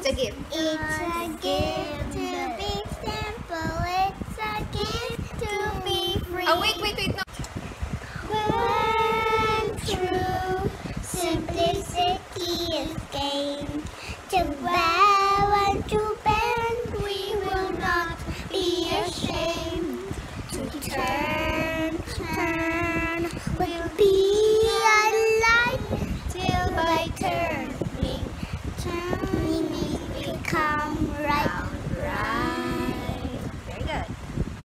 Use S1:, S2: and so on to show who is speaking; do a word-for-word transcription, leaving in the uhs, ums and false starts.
S1: It's a gift.
S2: It's a gift to be simple. It's a gift to be free.
S1: Oh, wait, wait, wait. No.